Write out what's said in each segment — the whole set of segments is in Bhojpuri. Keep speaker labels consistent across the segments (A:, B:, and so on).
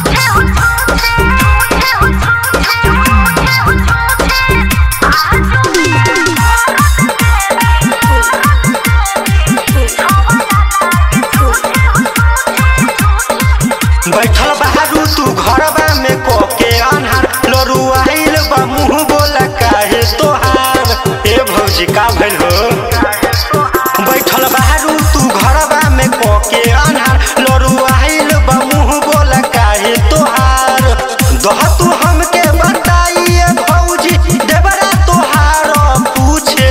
A: बैठल बाहरू तू घरबा में कोके अनहार लरुआइल बा मुँह बोला काहे तोहार ए भौजी का भइल हो। बैठल बाहरू तू घरबा में कोके अनहार लरुआइल बा मुँह बोला काहे तोहार दह तू हमके बताइए भौजी देवरा तोहार पूछे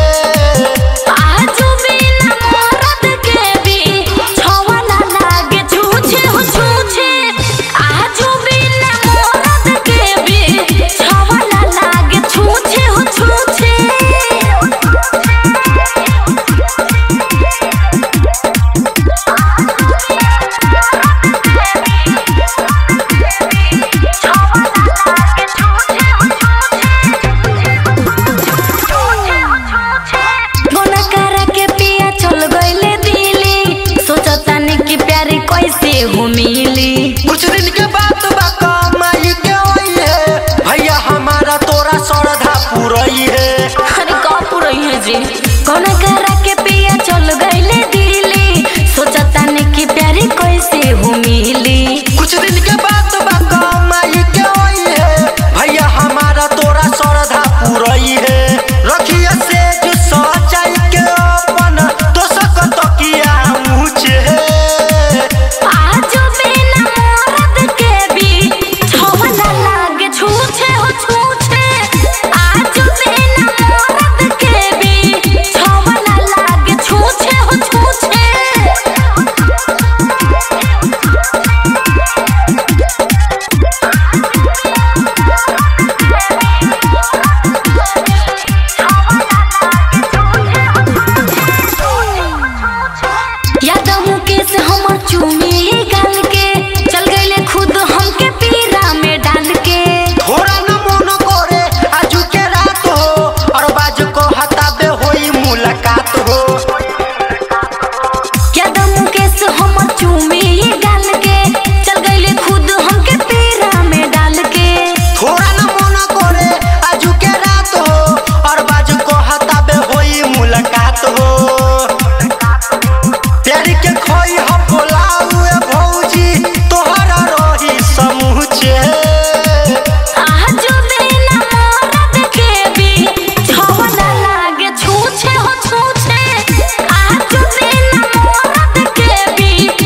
A: कुछ दिन के बाद कमाई के है भैया हमारा तोरा श्रद्धा पुरई है।
B: अरे का पुरई है जी कौन करा के पिया चल गईले दिल्ली सोचता ने कि प्यारी कैसे हो मिली।
A: कुछ दिन के बाद कमाई के है भैया हमारा तोरा श्रद्धा पुरई है। रखिए से जो सच्चाई के अपन तो सकत किया मुझे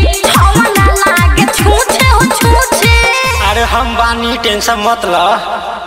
A: हम बानी टेंशन मत ला।